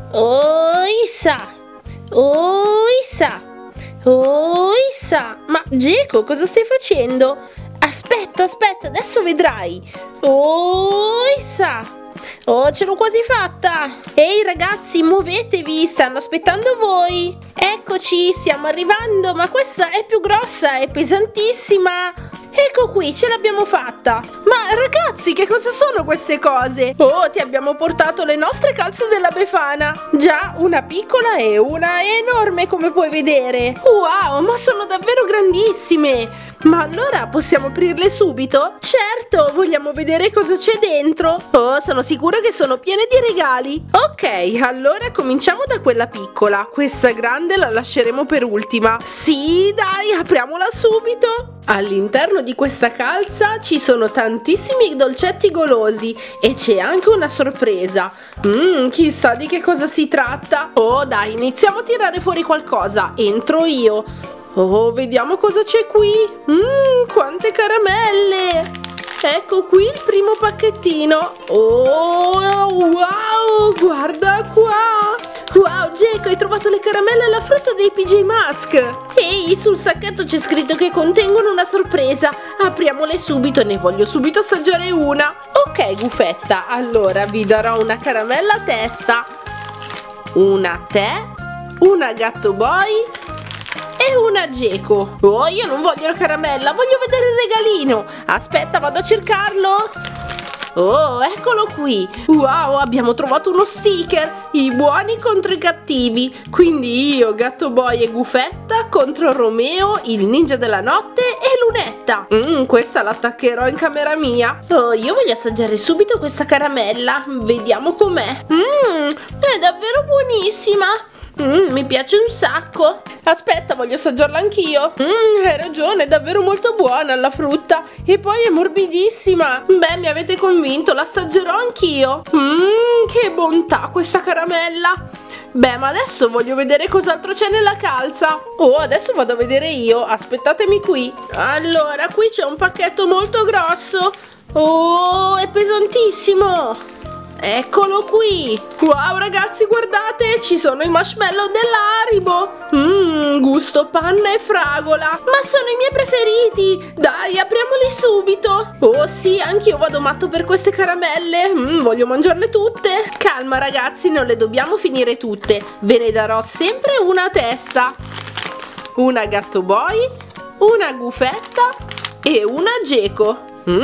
Oissa! Oissa! Oissa! Ma Geco, cosa stai facendo? Aspetta, adesso vedrai. Oissa! Oh, ce l'ho quasi fatta! Ehi ragazzi, muovetevi, stanno aspettando voi! Eccoci, stiamo arrivando, ma questa è più grossa, è pesantissima! Ecco qui, ce l'abbiamo fatta! Ma ragazzi, che cosa sono queste cose? Oh, ti abbiamo portato le nostre calze della Befana! Già, una piccola e una enorme, come puoi vedere! Wow, ma sono davvero grandissime! Ma allora possiamo aprirle subito? Certo, vogliamo vedere cosa c'è dentro! Oh, sono sicura che sono piene di regali! Ok, allora cominciamo da quella piccola. Questa grande la lasceremo per ultima. Sì, dai, apriamola subito! All'interno di questa calza ci sono tantissimi dolcetti golosi e c'è anche una sorpresa. Chissà di che cosa si tratta. Oh dai, iniziamo a tirare fuori qualcosa. Entro io. Oh, vediamo cosa c'è qui. Quante caramelle. Ecco qui il primo pacchettino. Oh, wow, guarda qua. Wow, Geco, hai trovato le caramelle alla frutta dei PJ Masks. Ehi, sul sacchetto c'è scritto che contengono una sorpresa. Apriamole subito, ne voglio subito assaggiare una. Ok, Gufetta, allora vi darò una caramella a testa, una a te, una Gatto Boy e una Geco. Oh, io non voglio la caramella, voglio vedere il regalino. Aspetta, vado a cercarlo. Oh, eccolo qui. Wow, abbiamo trovato uno sticker. I buoni contro i cattivi. Quindi io, Gatto Boy e Gufetta contro Romeo, il ninja della notte e Lunetta. Questa l'attaccherò in camera mia. Oh, io voglio assaggiare subito questa caramella. Vediamo com'è. È davvero buonissima. Mi piace un sacco. Aspetta, voglio assaggiarla anch'io. Hai ragione, è davvero molto buona la frutta. E poi è morbidissima. Beh, mi avete convinto, l'assaggerò anch'io. Che bontà questa caramella. Beh, ma adesso voglio vedere cos'altro c'è nella calza. Oh, adesso vado a vedere io. Aspettatemi qui. Allora, qui c'è un pacchetto molto grosso. Oh, è pesantissimo. Eccolo qui. Wow ragazzi, guardate, ci sono i marshmallow dell'Haribo. Gusto panna e fragola. Ma sono i miei preferiti. Dai, apriamoli subito. Oh sì, anch'io vado matto per queste caramelle. Voglio mangiarle tutte. Calma ragazzi, non le dobbiamo finire tutte. Ve ne darò sempre una a testa. Una Gatto Boy, una Gufetta e una Geco.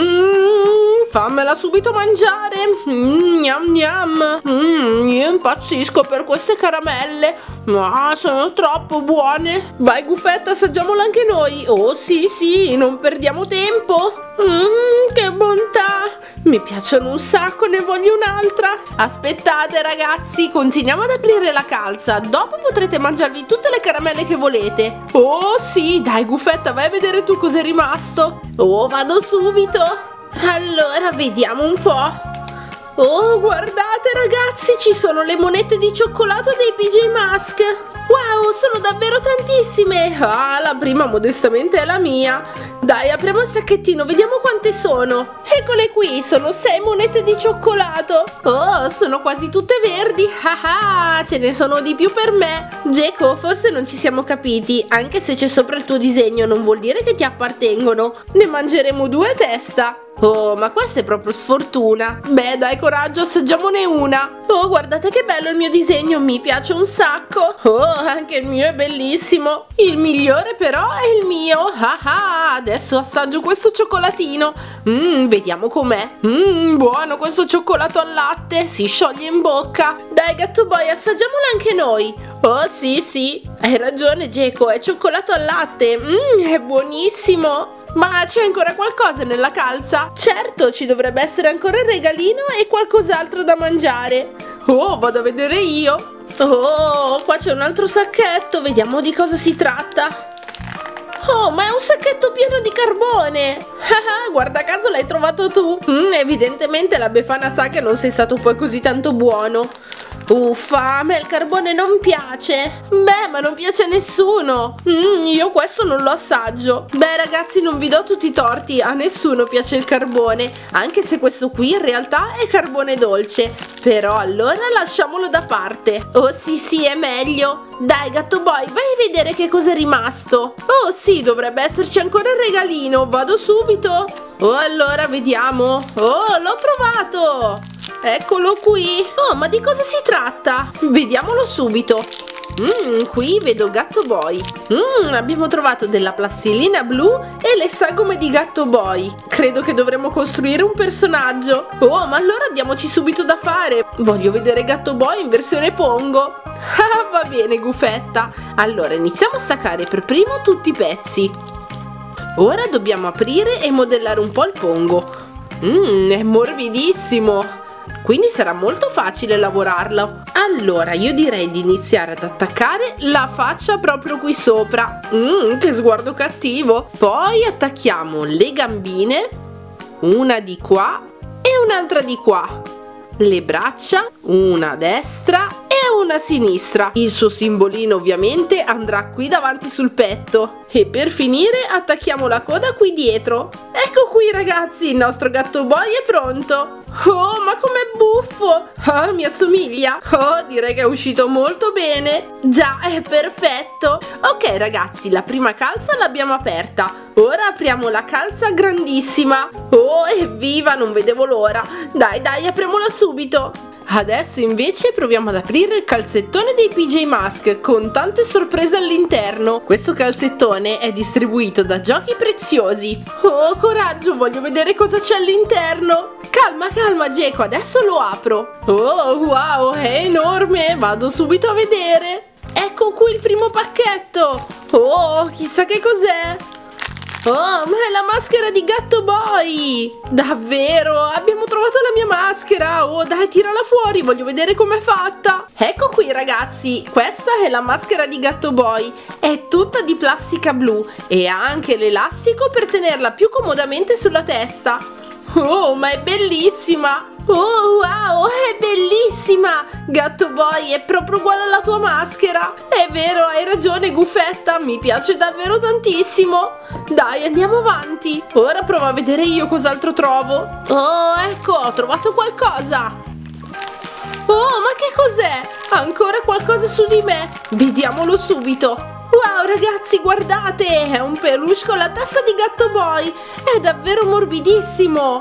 Fammela subito mangiare. Gnam gnam. Io impazzisco per queste caramelle. Ma sono troppo buone. Vai Gufetta, assaggiamola anche noi. Oh sì sì, non perdiamo tempo. Che bontà. Mi piacciono un sacco, ne voglio un'altra. Aspettate ragazzi, continuiamo ad aprire la calza. Dopo potrete mangiarvi tutte le caramelle che volete. Oh sì, dai Gufetta, vai a vedere tu cos'è rimasto. Oh, vado subito. Allora, vediamo un po'. Oh, guardate ragazzi, ci sono le monete di cioccolato dei PJ Masks. Wow, sono davvero tantissime. Ah, la prima modestamente è la mia. Dai, apriamo il sacchettino, vediamo quante sono. Eccole qui, sono 6 monete di cioccolato. Oh, sono quasi tutte verdi. Ah, ce ne sono di più per me. Geco, forse non ci siamo capiti. Anche se c'è sopra il tuo disegno non vuol dire che ti appartengono. Ne mangeremo 2 a testa. Oh, ma questa è proprio sfortuna. Beh, dai coraggio, assaggiamone una. Oh, guardate che bello il mio disegno, mi piace un sacco. Oh, anche il mio è bellissimo. Il migliore però è il mio. Adesso assaggio questo cioccolatino. Vediamo com'è. Buono questo cioccolato al latte, si scioglie in bocca. Dai Gatto Boy, assaggiamolo anche noi. Oh sì sì, hai ragione Geco, è cioccolato al latte. È buonissimo. Ma c'è ancora qualcosa nella calza? Certo, ci dovrebbe essere ancora il regalino e qualcos'altro da mangiare. Oh, vado a vedere io. Oh, qua c'è un altro sacchetto, vediamo di cosa si tratta. Oh, ma è un sacchetto pieno di carbone. Guarda caso l'hai trovato tu. Evidentemente la Befana sa che non sei stato poi così tanto buono. Uffa, a me il carbone non piace. Beh, ma non piace a nessuno. Io questo non lo assaggio. Beh ragazzi, non vi do tutti i torti, a nessuno piace il carbone, anche se questo qui in realtà è carbone dolce. Però allora lasciamolo da parte. Oh sì, è meglio. Dai Gatto Boy, vai a vedere che cosa è rimasto. Oh sì, dovrebbe esserci ancora il regalino. Vado subito. Oh, allora vediamo. Oh, l'ho trovato. Eccolo qui. Oh, ma di cosa si tratta? Vediamolo subito. Qui vedo Gatto Boy. Abbiamo trovato della plastilina blu e le sagome di Gatto Boy. Credo che dovremmo costruire un personaggio. Oh, ma allora diamoci subito da fare. Voglio vedere Gatto Boy in versione Pongo. Ah, va bene Gufetta. Allora iniziamo a staccare per primo tutti i pezzi. Ora dobbiamo aprire e modellare un po' il Pongo. È morbidissimo, quindi sarà molto facile lavorarlo. Allora io direi di iniziare ad attaccare la faccia proprio qui sopra. Che sguardo cattivo. Poi attacchiamo le gambine, una di qua e un'altra di qua, le braccia, una a destra e una a sinistra. Il suo simbolino ovviamente andrà qui davanti sul petto. E per finire attacchiamo la coda qui dietro. Ecco qui ragazzi, il nostro Gatto Boy è pronto. Oh, ma com'è buffo! Oh, mi assomiglia? Oh, direi che è uscito molto bene. Già, è perfetto. Ok ragazzi, la prima calza l'abbiamo aperta. Ora apriamo la calza grandissima. Oh, evviva, non vedevo l'ora. Dai, apriamola subito. Adesso invece proviamo ad aprire il calzettone dei PJ Masks con tante sorprese all'interno. Questo calzettone è distribuito da Giochi Preziosi. Oh, coraggio, voglio vedere cosa c'è all'interno. Calma Geco, adesso lo apro. Oh, wow, è enorme, vado subito a vedere. Ecco qui il primo pacchetto. Oh, chissà che cos'è. Oh, ma è la maschera di Gatto Boy! Davvero? Abbiamo trovato la mia maschera! Oh, dai, tirala fuori, voglio vedere com'è fatta! Ecco qui, ragazzi, questa è la maschera di Gatto Boy. È tutta di plastica blu e ha anche l'elastico per tenerla più comodamente sulla testa. Oh, ma è bellissima! Oh, wow, è bellissima! Gatto Boy, è proprio uguale alla tua maschera! È vero, hai ragione, Gufetta, mi piace davvero tantissimo! Dai, andiamo avanti! Ora provo a vedere io cos'altro trovo! Oh, ecco, ho trovato qualcosa! Oh, ma che cos'è? Ancora qualcosa su di me! Vediamolo subito! Wow, ragazzi, guardate! È un peluche con la testa di Gatto Boy! È davvero morbidissimo!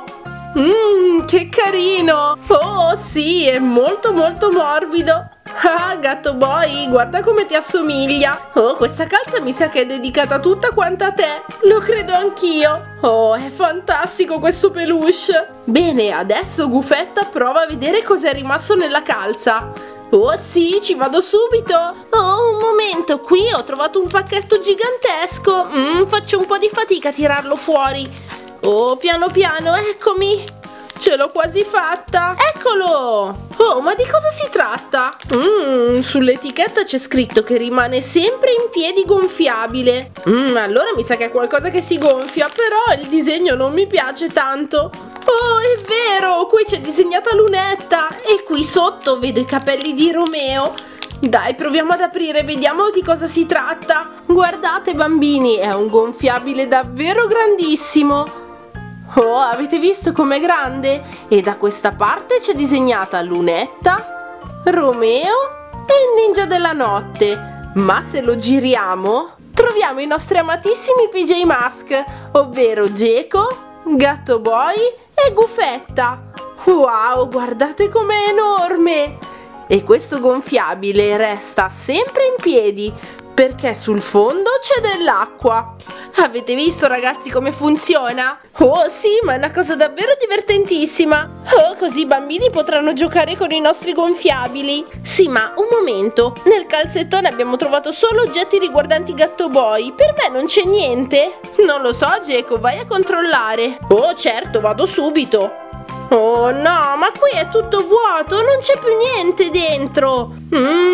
Che carino! Oh sì, è molto morbido. Ah, Gatto Boy, guarda come ti assomiglia. Oh, questa calza mi sa che è dedicata tutta quanta a te. Lo credo anch'io. Oh, è fantastico questo peluche. Bene, adesso Gufetta prova a vedere cos'è rimasto nella calza. Oh sì, ci vado subito. Oh, un momento, qui ho trovato un pacchetto gigantesco. Faccio un po' di fatica a tirarlo fuori. Oh, piano, eccomi. Ce l'ho quasi fatta. Eccolo. Oh, ma di cosa si tratta? Sull'etichetta c'è scritto che rimane sempre in piedi gonfiabile. Allora mi sa che è qualcosa che si gonfia. Però il disegno non mi piace tanto. Oh, è vero, qui c'è disegnata Lunetta. E qui sotto vedo i capelli di Romeo. Dai, proviamo ad aprire, vediamo di cosa si tratta. Guardate bambini, è un gonfiabile davvero grandissimo. Oh, avete visto com'è grande? E da questa parte c'è disegnata Lunetta, Romeo e il ninja della notte. Ma se lo giriamo, troviamo i nostri amatissimi PJ Masks, ovvero Geco, Gatto Boy e Gufetta. Wow, guardate com'è enorme! E questo gonfiabile resta sempre in piedi perché sul fondo c'è dell'acqua. Avete visto ragazzi come funziona? Oh sì, ma è una cosa davvero divertentissima. Oh, così i bambini potranno giocare con i nostri gonfiabili. Sì, ma un momento, nel calzettone abbiamo trovato solo oggetti riguardanti Gatto Boy. Per me non c'è niente. Non lo so, Geco, vai a controllare. Oh certo, vado subito. Oh no, ma qui è tutto vuoto, non c'è più niente dentro.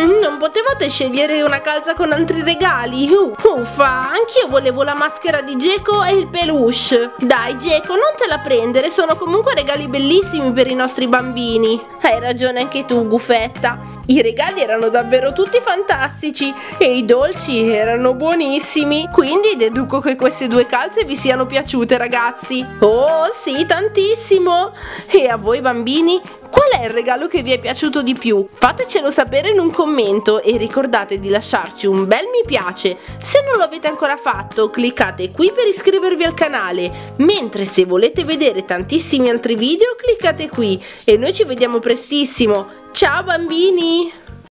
Non potevate scegliere una calza con altri regali? Uffa, anch'io volevo la maschera di Geco e il peluche. Dai Geco, non te la prendere, sono comunque regali bellissimi per i nostri bambini. Hai ragione anche tu, Gufetta. I regali erano davvero tutti fantastici e i dolci erano buonissimi. Quindi deduco che queste due calze vi siano piaciute, ragazzi. Oh sì, tantissimo. E a voi bambini? Qual è il regalo che vi è piaciuto di più? Fatecelo sapere in un commento e ricordate di lasciarci un bel mi piace. Se non lo avete ancora fatto, cliccate qui per iscrivervi al canale, mentre se volete vedere tantissimi altri video, cliccate qui e noi ci vediamo prestissimo. Ciao bambini!